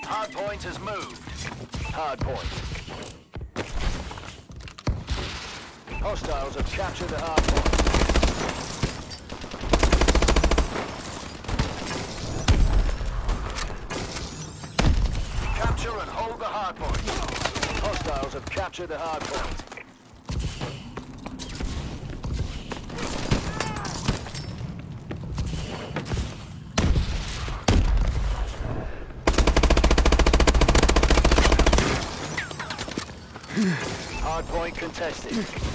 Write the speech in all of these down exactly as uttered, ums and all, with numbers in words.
Hard point has moved. Hard point. Hostiles have captured the hard point. Capture and hold the hard point. Hostiles have captured the hard point. Hard point contested.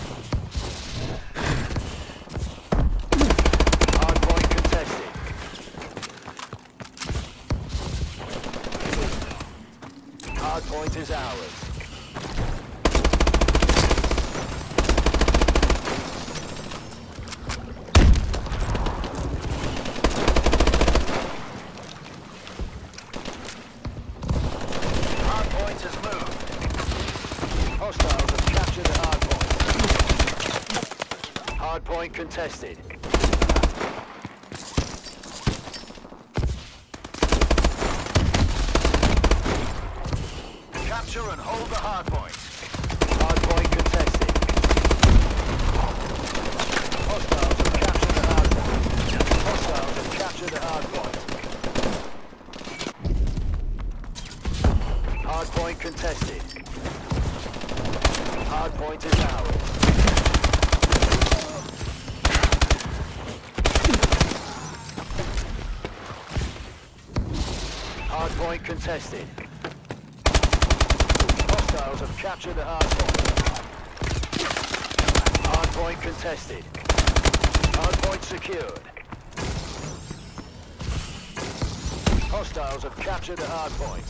Hard point contested. Hard point is ours. Hard point has moved. Hostiles have captured the hard point. Hard point contested. Capture and hold the hard point. Hard point contested. Hostiles have captured the hard point. Hostiles have captured the hard point. Hard point contested. Hard point is ours. Hard point contested. Hostiles have captured the hard point. Hard point contested. Hard point secured. Hostiles have captured the hard point.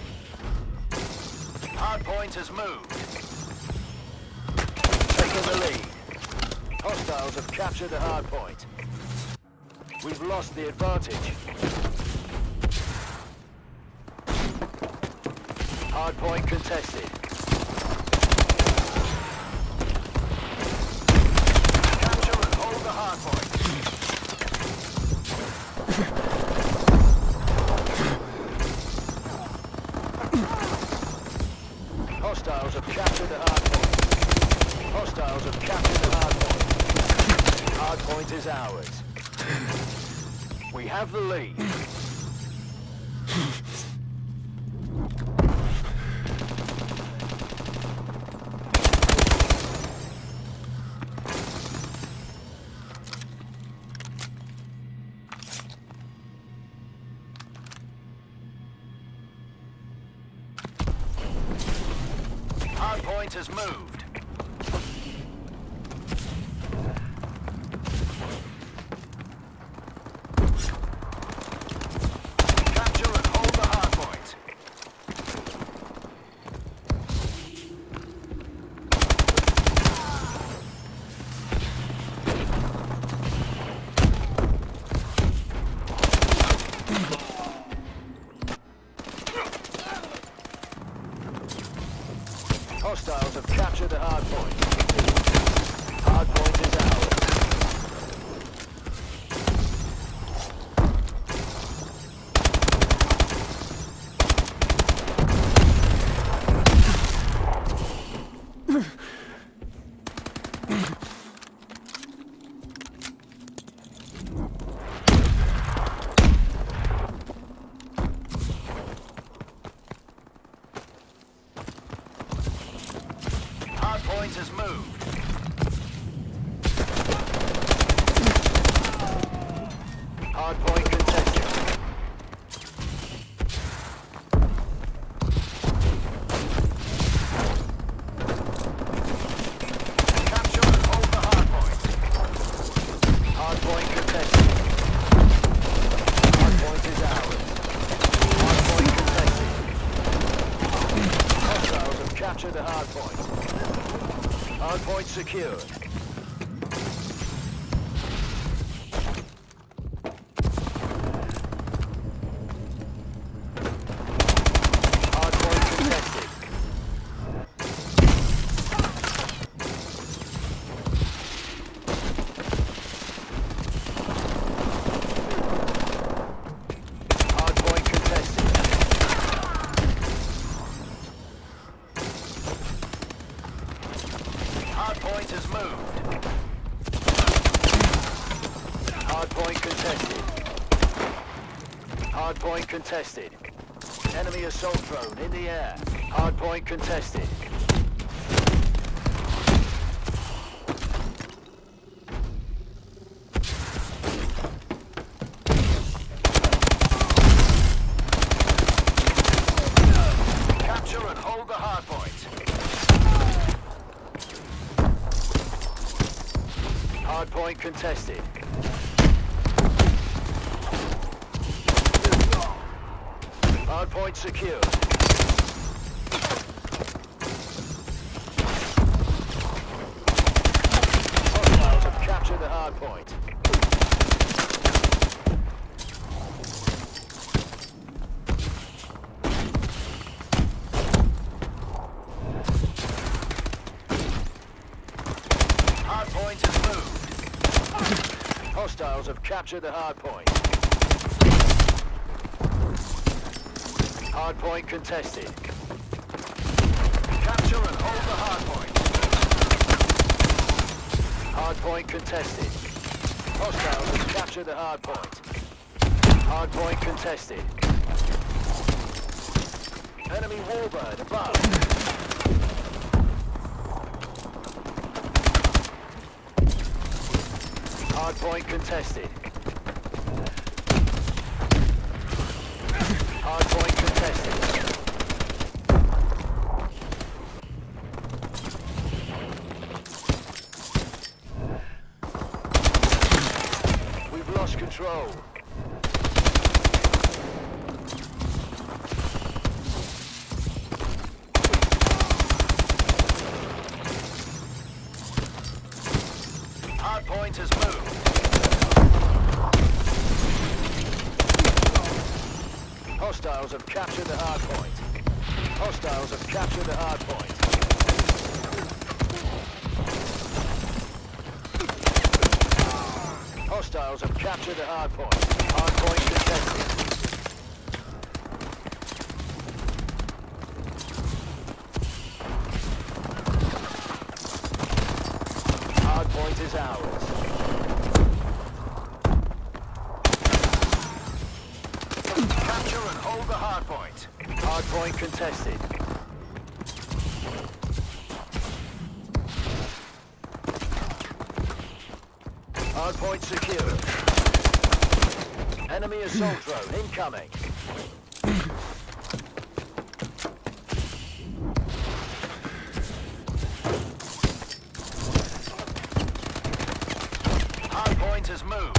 Hard point has moved. Taking the lead. Hostiles have captured the hard point. We've lost the advantage. Hard point contested. Capture and hold the hard point. Hostiles have captured the hard point. Hostiles have captured the hard point. Hard point is ours. We have the lead. Hard point has moved. Capture and hold the hard point. Hostiles have captured the hard point. Hard point is ours. Hard point has moved. Hard point contested. Capture and hold the hard point. Hard point contested. Hard point is ours. Hard point contested. Hostiles have captured the hard point. Hard point secured. Hard point contested. Hard point contested. point has moved. Hard point contested. Hard point contested. Enemy assault drone in the air. Hard point contested. Capture and hold the hard point. Hard point contested. Hard point secured. Hostiles have captured the hard point. Hard point has moved. Hostiles have captured the hard point. Hard point contested. Capture and hold the hard point. Hard point contested. Hostiles have captured the hard point. Hard point contested. Enemy warbird above. Hard point contested. Hard point contested. We've lost control. Hard point has moved. Hostiles have captured the hard point. Hostiles have captured the hard point. Hostiles have captured the hard point. Hard point contested. Hard point is ours. Capture and hold the hard point. Hard point contested. Hard point secured. Enemy assault drone incoming. Hard point has moved.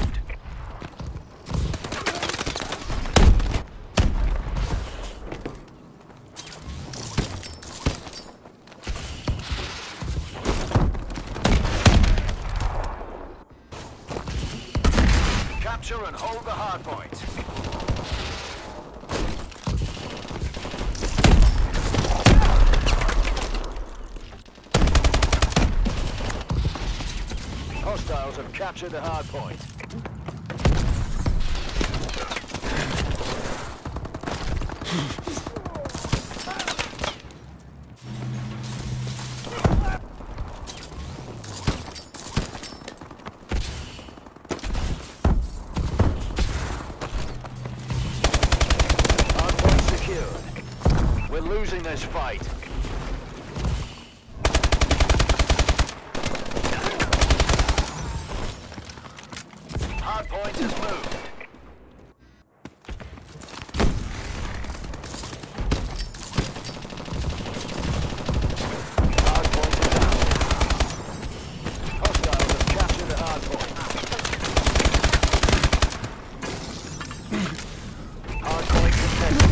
Capture and hold the hard point. Hostiles have captured the hard point. We're losing this fight. Hard point has moved. Hard point is out. Hostiles have captured the hard point. Hard point contested.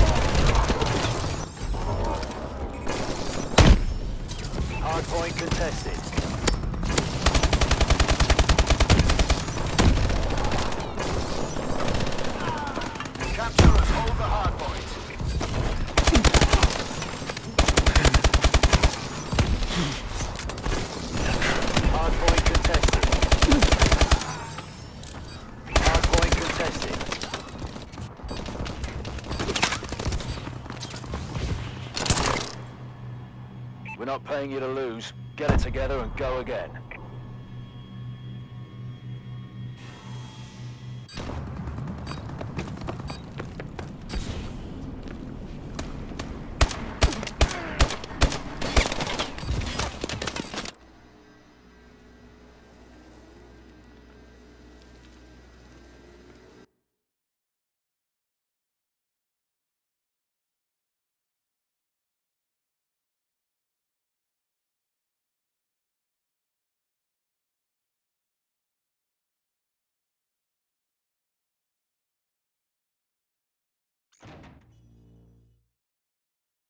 Hard point contested. Capture and hold the hard point. Hard point contested. Hard point contested. We're not not paying you to lose. Get it together and go again.